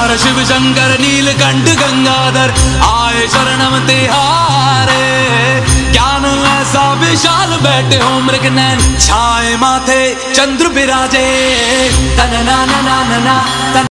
हर शिव शंकर नीलकंठ गंगाधर आए शरणम तिहारे। ज्ञान ऐसा विशाल बैठे हो मृग नैन छाए माथे चंद्र बिराजे। तन ना ना ना ना ना